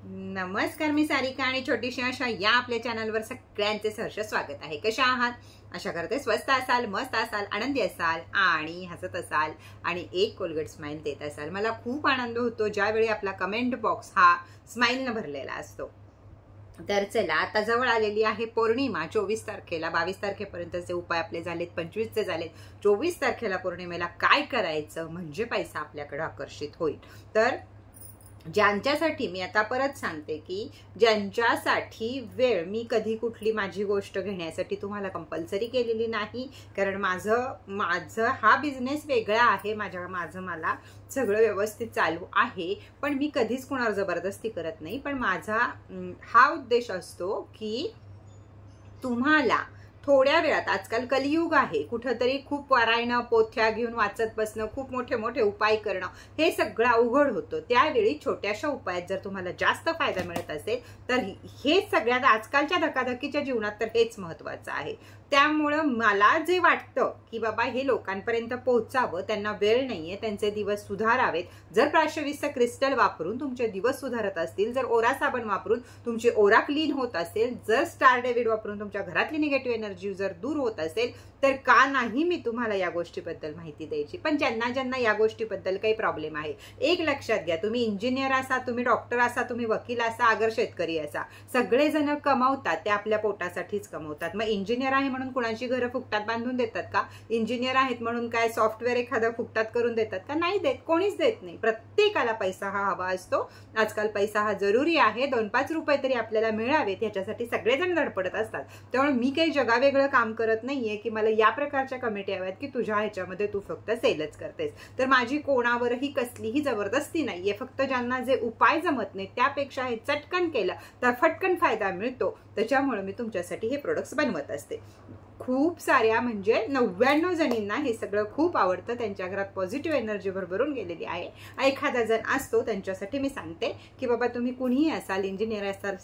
नमस्कार, मी सारिका आणि छोटीशी आशा या आपल्या चॅनलवर सगळ्यांचे सहर्ष स्वागत आहे। कशा आहात? आशा करते स्वस्त असाल, मस्त असाल, आनंदी असाल आणि हसत असाल आणि एक कोलगेट स्माइल देत असाल। मला खूप आनंद होतो ज्यावेळी आपला कमेंट बॉक्स हा स्माइलने भरलेला असतो। तर चला, आता जवळ आलेली आहे पौर्णिमा। 24 तारखेला 22 तारखेपर्यंतचे उपाय आपले झालेत, 25 चे झालेत। 24 तारखेला पौर्णिमेला काय करायचं म्हणजे पैसा आपल्याकडे आकर्षित होईल। तर ज्यांच्यासाठी मी आता परत सांगते की ज्यांच्यासाठी वेळ मी कधी कुठली माझी गोष्ट घेण्यासाठी तुम्हाला कंपल्सरी केलेली नाही, कारण माझं हा बिझनेस वेगळा आहे। माझं मला सगळं व्यवस्थित चालू आहे, पण मी कधीच कोणावर जबरदस्ती करत नाही। पण माझा हा उद्देश असतो की तुम्हाला थोड्या वेळात, आजकाल कलियुग आहे, कुठेतरी खूप पारायण पोथ्या घेऊन वाचत बसणं, खूप मोठे मोठे उपाय करणं हे सगळं अवघड होतं। त्यावेळी छोट्याशा उपायात जर तुम्हाला जास्त फायदा मिळत असेल तर हे सगळ्यात आजकालच्या धकाधकीच्या जीवनात तर हेच महत्त्वाचं आहे। त्यामुळे मला जे वाटतं की बाबा हे लोकांपर्यंत पोहोचावं, त्यांना वेळ नाहीये, त्यांचे दिवस सुधारावेत। जर प्राशविस्त क्रिस्टल वापरून तुमचे दिवस सुधारत असतील, जर ओरा साबण वापरून तुमची ओरा क्लीन होत असेल, जर स्टार डेव्हिड वापरून तुमच्या घरातली निगेटिव्ह एनर्जी जर दूर होत असेल, तर का नाही मी तुम्हाला या गोष्टीबद्दल माहिती द्यायची। पण ज्यांना या गोष्टीबद्दल काही प्रॉब्लेम आहे, एक लक्षात घ्या, तुम्ही इंजिनियर असा, तुम्ही डॉक्टर असा, तुम्ही वकील असा, अगर शेतकरी असा, सगळेजण कमावतात ते आपल्या पोटासाठीच कमवतात। मग इंजिनियर आहे म्हणून कुणाची घरं फुकटात बांधून देतात का? इंजिनियर आहेत म्हणून काय सॉफ्टवेअर एखादं फुकटात करून देतात का? नाही देत, कोणीच देत नाही। प्रत्येकाला पैसा हा हवा असतो। आजकाल पैसा हा जरुरी आहे। 2-5 रुपये तरी आपल्याला मिळावेत याच्यासाठी सगळेजण धडपडत असतात। त्यामुळे मी काही जगावेगळं काम करत नाहीये की मला या प्रकारच्या कमेटी हव्यात की तुझ्या ह्याच्यामध्ये तू फक्त सेलच करतेस। तर माझी कोणावरही कसलीही जबरदस्ती नाहीये। फक्त ज्यांना जे उपाय जमत नाही त्यापेक्षा हे चटकन केलं तर फटकन फायदा मिळतो, त्याच्यामुळे मी तुमच्यासाठी हे प्रोडक्ट्स बनवत असते। खूप साऱ्या म्हणजे 99 जणींना हे सगळं खूप आवडतं, त्यांच्या घरात पॉझिटिव्ह एनर्जी भरभरून गेलेली आहे। एखादा जण असतो त्यांच्यासाठी मी सांगते की बाबा तुम्ही कुणीही असाल, इंजिनियर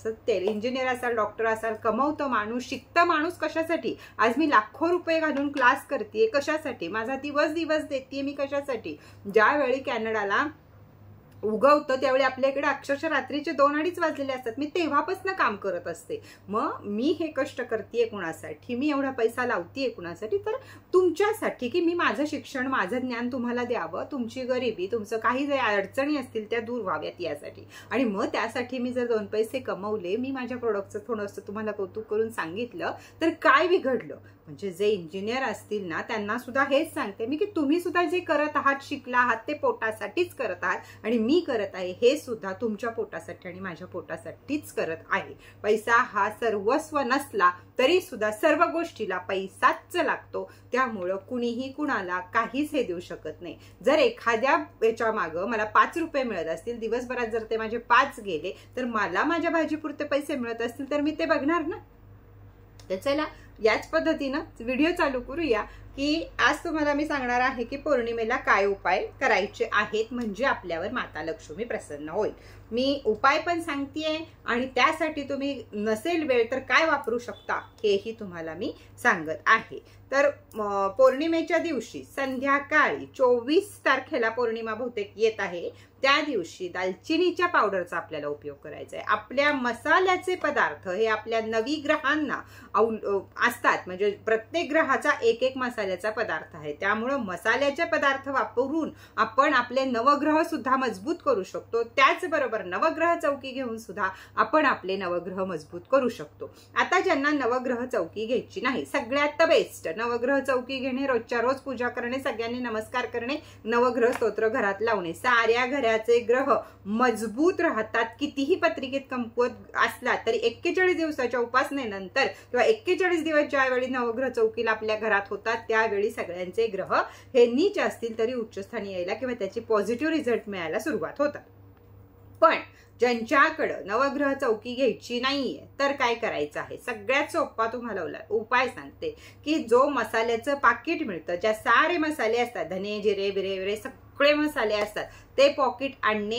असाल, डॉक्टर असाल, कमवतो माणूस, शिकतं माणूस कशासाठी? आज मी लाखो रुपये घालून क्लास करते कशासाठी? माझा दिवस देते मी कशासाठी? ज्यावेळी कॅनडाला उगवतं त्यावेळी आपल्याकडे अक्षरशः रात्रीचे 2-2:30 वाजलेले असतात। मी तेव्हापासून काम करत असते। मग मी हे कष्ट करतेय कुणासाठी? मी एवढा पैसा लावतेय कुणासाठी? तर तुमच्यासाठी, की मी माझं शिक्षण, माझं ज्ञान तुम्हाला द्यावं, तुमची गरिबी, तुमचं काही जे अडचणी असतील त्या दूर व्हाव्यात यासाठी। आणि मग त्यासाठी मी जर 2 पैसे कमवले, मी माझ्या प्रोडक्टचं थोडंसं तुम्हाला कौतुक करून सांगितलं तर काय बिघडलं? म्हणजे जे इंजिनियर असतील ना त्यांना सुद्धा हेच सांगते मी की तुम्ही सुद्धा जे करत आहात, शिकला आहात, ते पोटासाठीच करत आहात आणि मी करत आहे हे सुद्धा तुमच्या पोटासाठी आणि माझ्या पोटासाठीच करत आहे। पैसा हा सर्वस्व नसला तरी सुद्धा सर्व गोष्टीला पैसाच लागतो। त्यामुळं कुणीही कुणाला काहीच हे देऊ शकत नाही। जर एखाद्या याच्या मागं मला 5 रुपये मिळत असतील, दिवसभरात जर ते माझे 5 गेले, तर मला माझ्या भाजीपुरते पैसे मिळत असतील तर मी ते बघणार ना। तर चला, याच पद्धतीनं व्हिडिओ चालू करूया की आज तुम्हाला मी सांगणार आहे की पौर्णिमेला काय उपाय करायचे आहेत म्हणजे आपल्यावर माता लक्ष्मी प्रसन्न होईल। मी उपाय पण सांगतेय आणि त्यासाठी तुम्ही नसेल वेळ तर काय वापरू शकता हेही तुम्हाला मी सांगत आहे। तर पौर्णिमेच्या दिवशी संध्याकाळी 24 तारखेला पौर्णिमा बहुतेक येत आहे, त्या दिवशी दालचिनीच्या पावडरचा आपल्याला उपयोग करायचा आहे। आपल्या मसाल्याचे पदार्थ हे आपल्या नवग्रहांना असतात, म्हणजे प्रत्येक ग्रहाचा एक मसाल्याचा पदार्थ आहे। त्यामुळे मसाल्याचे पदार्थ वापरून आपण आपले नवग्रह सुद्धा मजबूत करू शकतो। त्याचबरोबर नवग्रह चौकी घेऊन सुद्धा आपण आपले नवग्रह मजबूत करू शकतो। आता ज्यांना नवग्रह चौकी घ्यायची नाही, सगळ्यात बेस्ट नवग्रह चौकी घेणे, रोजच्या रोज पूजा करणे, सगळ्यांनी नमस्कार करणे, नवग्रह स्तोत्र घरात लावणे, साऱ्या घराचे ग्रह मजबूत राहतात। कितीही पत्रिकेत कमकुवत असला तरी 41 दिवसाच्या उपासनेनंतर किंवा 41 दिवस ज्यावेळी नवग्रह चौकीला आपल्या घरात होतात त्यावेळी सगळ्यांचे ग्रह हे नीच असतील तरी उच्चस्थानी यायला किंवा त्याची पॉझिटिव्ह रिझल्ट मिळायला सुरुवात होतात। पण ज्यांच्याकडं नवग्रह चौकी घ्यायची नाहीये तर काय करायचं आहे? सगळ्यात सोपा तुम्हाला उपाय सांगते की जो मसाल्याचं पाकिट मिळतं, ज्या सारे मसाले असतात, धने, जिरे, बिरे सगळे मसाले असतात, ते पॉकेट आणणे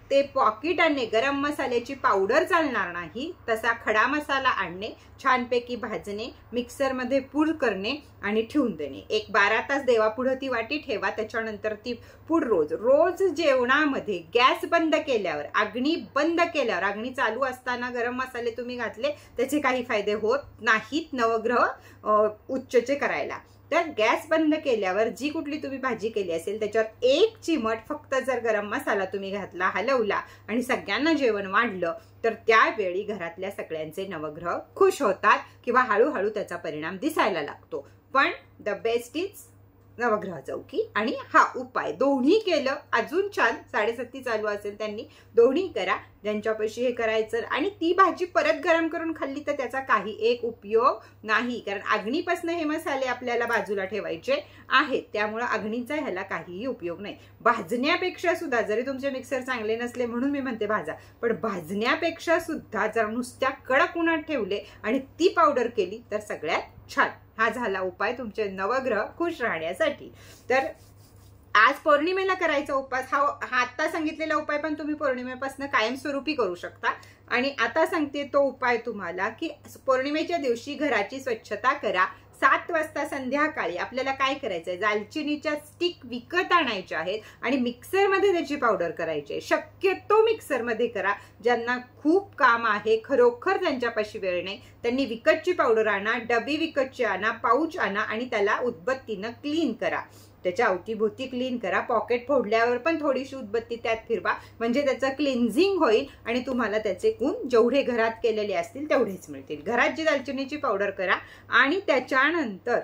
ते पॉकेट आणणे, गरम मसाल्याची पावडर चालणार नाही, तसा खडा मसाला आणणे, छानपैकी भाजणे, मिक्सरमध्ये पूड करणे आणि ठेवून देणे. एक 12 तास देवापुढे ती वाटी ठेवा. त्याच्यानंतर ती पूड रोज जेवणामध्ये गॅस बंद केल्यावर, अग्नी बंद केल्यावर, अग्नी चालू असताना गरम मसाले तुम्ही घातले त्याचे काही फायदे होत नाहीत नवग्रह उच्चचे करायला. तर गॅस बंद केल्यावर जी कुठली तुम्ही भाजी केली असेल त्याच्यावर 1 चिमट फक्त जर गरम मसाला तुम्ही घातला, हलवला आणि सगळ्यांना जेवण वाढलं तर त्यावेळी घरातल्या सगळ्यांचे नवग्रह खुश होतात किंवा हळूहळू त्याचा परिणाम दिसायला लागतो. पण द बेस्ट इज नवग्रह चौकी आणि हा उपाय दोन्ही केलं अजून छान. 7:30 चालू असेल त्यांनी दोन्ही करा, ज्यांच्यापाशी हे करायचं. आणि ती भाजी परत गरम करून खाल्ली तर त्याचा काही एक उपयोग नाही, कारण अग्नीपासून हे मसाले आपल्याला बाजूला ठेवायचे आहेत, त्यामुळे अग्नीचा ह्याला काहीही उपयोग नाही. भाजण्यापेक्षा सुद्धा, जरी तुमचे मिक्सर चांगले नसले म्हणून मी म्हणते भाजा, पण भाजण्यापेक्षा सुद्धा जर नुसत्या कडक उन्हात ठेवले आणि ती पावडर केली तर सगळ्यात छान. हा झाला उपाय तुमचे नवग्रह खुश राहण्यासाठी. तर आज पौर्णिमेला करायचा उपास हा आता सांगितलेला उपाय पण तुम्ही पौर्णिमेपासून कायमस्वरूपी करू शकता. आणि आता सांगते तो उपाय तुम्हाला की पौर्णिमेच्या दिवशी घराची स्वच्छता करा. 7 वाजता संध्याकाळी आपल्याला काय करायचंय, दालचिनीच्या स्टिक विकत आणायच्या आहेत आणि मिक्सरमध्ये त्याची पावडर करायची आहे. शक्यतो मिक्सरमध्ये करा. ज्यांना खूप काम आहे, खरोखर त्यांच्यापाशी वेळ नाही, त्यांनी विकतची पावडर आणा, डबी विकतची आणा, पाऊच आणा आणि त्याला उदबत्तीनं क्लीन करा. त्याच्या अवतीभोवती क्लीन करा. पॉकेट फोडल्यावर पण थोडीशी उदबत्ती त्यात फिरवा, म्हणजे त्याचं क्लिन्झिंग होईल आणि तुम्हाला त्याचे गुण जेवढे घरात केलेले असतील तेवढेच मिळतील. घरात जी दालचिनीची पावडर करा आणि त्याच्यानंतर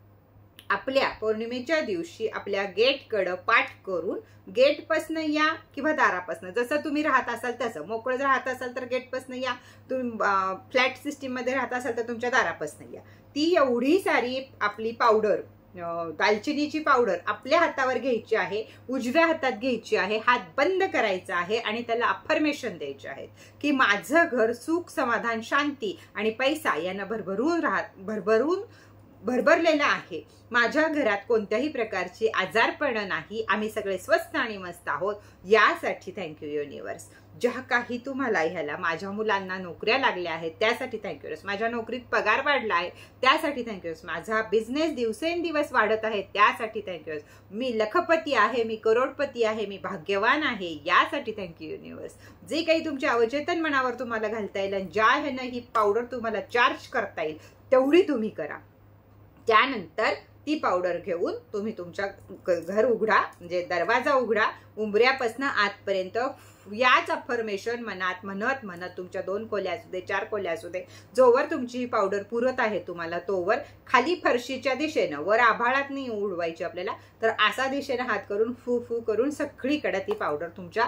आपल्या पौर्णिमेच्या दिवशी आपल्या गेटकडं पाठ करून गेटपासनं या किंवा दारापासनं, जसं तुम्ही राहत असाल तसं. मोकळं राहत असाल तर गेटपासनं या, तुम्ही फ्लॅट सिस्टीम मध्ये राहत असाल तर तुमच्या दारापासनं या. ती एवढी सारी आपली पावडर, दालचिनीची पावडर आपल्या हातावर घ्यायची आहे, उजव्या हातात घ्यायची आहे, हात बंद करायचा आहे आणि त्याला अफर्मेशन द्यायचे आहेत की माझं घर सुख, समाधान, शांती आणि पैसा यानं भरभरलेला आहे. माझ्या घरात कोणत्याही प्रकारची आजारपण नाही. आम्ही सगळे स्वस्थ आणि मस्त आहोत. यासाठी थँक्यू युनिवर्स. ज्या काही तुम्हाला ह्याला, माझ्या मुलांना नोकऱ्या लागल्या आहेत त्यासाठी थँक्यू युनिवर्स. माझ्या नोकरीत पगार वाढला आहे त्यासाठी थँक्यू युनिवर्स. माझा बिझनेस दिवसेंदिवस वाढत आहे त्यासाठी थँक्यू युनिवर्स. मी लखपती आहे, मी करोडपती आहे, मी भाग्यवान आहे यासाठी थँक्यू युनिवर्स. जे काही तुमच्या अवचेतन मनावर तुम्हाला घालता येईल आणि ज्या ह्यानं ही पावडर तुम्हाला चार्ज करता येईल तेवढी तुम्ही करा. त्यानंतर ती पावडर घेऊन तुम्ही तुमच्या घर उघडा, म्हणजे दरवाजा उघडा, उंबऱ्यापासून आतपर्यंत याच अफर्मेशन मनात म्हणत म्हणत तुमच्या 2 खोल्या असू दे, 4 खोल्या असू दे, जोवर तुमची ही पावडर पुरत आहे तुम्हाला तोवर खाली फरशीच्या दिशेनं, वर आभाळात नाही उडवायची आपल्याला, तर असा दिशेनं हात करून फू फू करून सगळीकडे ती पावडर तुमच्या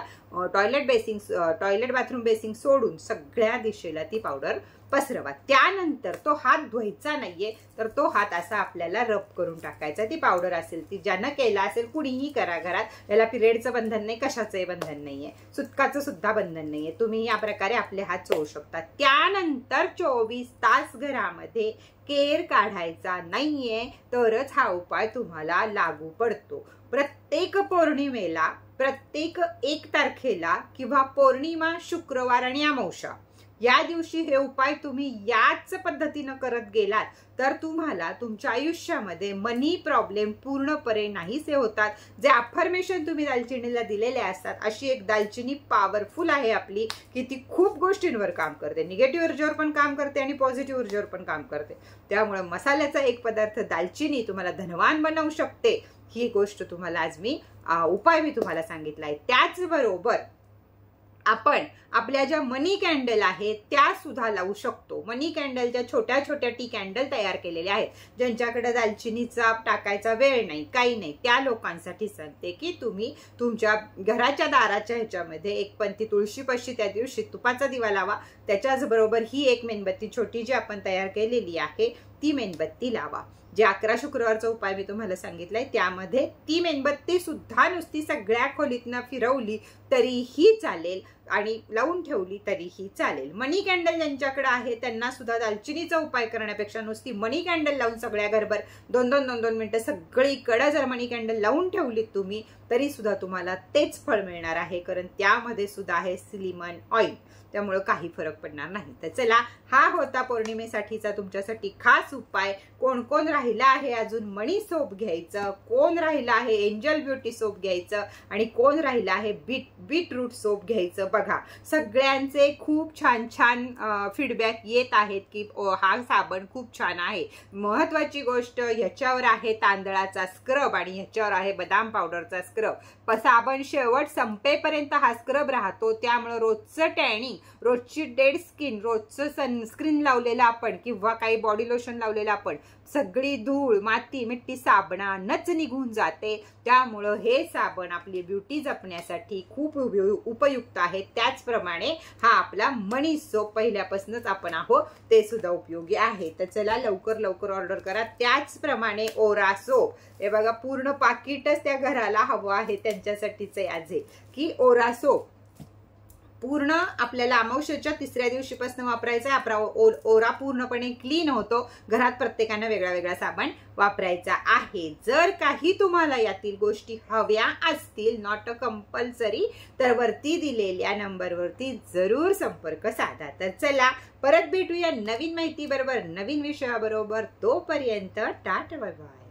टॉयलेट बाथरूम बेसिंग सोडून सगळ्या दिशेला ती पावडर पसरवा. त्यानंतर तो हात धुवायचा नाहीये, तर तो हात असा आपल्याला रब करून टाकायचा. ती पावडर असेल ती ज्यानं केला असेल, कुणीही करा घरात, याला पिरियडचं बंधन नाही, कशाचंही बंधन नाहीये, सुतकाचं सुद्धा बंधन नाहीये. तुम्ही या प्रकारे आपले हात चोळू शकता. त्यानंतर 24 तास घरामध्ये केर काढायचा नाहीये, तरच हा उपाय तुम्हाला लागू पडतो. प्रत्येक पौर्णिमेला, प्रत्येक 1 तारखेला किंवा पौर्णिमा, शुक्रवार आणि अमावस्या या दिवशी हे उपाय तुम्ही याच पद्धतीनं करत गेलात तर तुम्हाला तुमच्या आयुष्यामध्ये मनी प्रॉब्लेम पूर्णपणे नाहीसे होतात. जे अफर्मेशन तुम्ही दालचिनीला दिलेले असतात, अशी एक दालचिनी पॉवरफुल आहे आपली की ती खूप गोष्टींवर काम करते. निगेटिव्ह ऊर्जेवर पण काम करते आणि पॉझिटिव्ह ऊर्जेवर पण काम करते. त्यामुळे मसाल्याचा एक पदार्थ दालचिनी तुम्हाला धनवान बनवू शकते. ही गोष्ट तुम्हाला आज उपाय मी तुम्हाला सांगितलाय. त्याचबरोबर आपण आपल्या ज्या मनी कॅन्डल आहेत त्या सुद्धा लावू शकतो. मनी कॅन्डलच्या छोट्या छोट्या टी कॅन्डल तयार केलेल्या आहेत. ज्यांच्याकडे दालचिनीचा टाकायचा वेळ नाही, काही नाही, त्या लोकांसाठी सांगते की तुम्ही तुमच्या घराच्या दाराच्या ह्याच्यामध्ये एक पंथी तुळशीपाशी त्या दिवशी तुपाचा दिवा लावा. त्याच्याच बरोबर ही एक मेणबत्ती छोटी जी आपण तयार केलेली आहे ती मेणबत्ती लावा. जे 11 शुक्रवारचा उपाय मी तुम्हाला सांगितलाय त्यामध्ये ती मेणबत्ती सुद्धा नुसती सगळ्या खोलीतनं फिरवली तरीही चालेल. आणि लावून ठेवली तरीही चालेल. मनी कॅन्डल ज्यांच्याकडे आहे त्यांना सुद्धा दालचिनीचा उपाय करण्यापेक्षा नुसती मनी कॅन्डल लावून सगळ्या घरभर 2-2 मिनिटं सगळीकडे जर मनी कॅन्डल लावून ठेवलीत तुम्ही तरी सुद्धा तुम्हाला तेच फळ मिळणार आहे, कारण त्यामध्ये सुद्धा आहे सिलिकॉन ऑइल, त्यामुळे काही फरक पडणार नाही. तर चला, हा होता पौर्णिमेसाठीचा तुमच्यासाठी खास उपाय. कोण कोण राहिला आहे अजून मनी सोप घ्यायचं, कोण राहिला आहे एंजल ब्युटी सोप घ्यायचं आणि कोण राहिला आहे बीटरूट सोप घ्यायचं. बघा, सगळ्यांचे खूप छान छान फीडबॅक येत आहेत की हा साबण खूप छान आहे. महत्वाची गोष्ट, ह्याच्यावर आहे तांदळाचा स्क्रब आणि ह्याच्यावर आहे बदाम पावडरचा स्क्रब. साबण शेवट संपेपर्यंत हा स्क्रब राहतो, त्यामुळे रोजचं टॅनिंग, रोजची डेड स्किन, रोजचं सनस्क्रीन लावलेलं आपण किंवा काही बॉडी लोशन लावलेलं आपण, सगळी धूळ माती मिट्टी साबणानच निघून जाते. त्यामुळं हे साबण आपली ब्युटी जपण्यासाठी खूप उपयुक्त आहे. त्याचप्रमाणे हा आपला मनी सोप पहिल्यापासूनच आपण आहोत ते सुद्धा उपयोगी आहे. तर चला, लवकर लवकर ऑर्डर करा. त्याचप्रमाणे ओरा सोप, हे बघा पूर्ण पाकिटच त्या घराला हवं आहे त्यांच्यासाठीच आज आहे की ओरा सोप पूर्ण आपल्याला अमावस्येच्या 3ऱ्या दिवशीपासून वापरायचा आहे. आपला ओरा पूर्णपणे क्लीन होतो. घरात प्रत्येकाने वेगळा वेगळा साबण वापरायचा आहे. जर काही तुम्हाला यातील गोष्टी हव्या असतील, नॉट अ कंपल्सरी, तर वरती दिलेल्या नंबरवरती जरूर संपर्क साधा. तर चला, परत भेटूया नवीन माहिती बरोबर, नवीन विषयाबरोबर. तोपर्यंत टाटा, बाय बाय.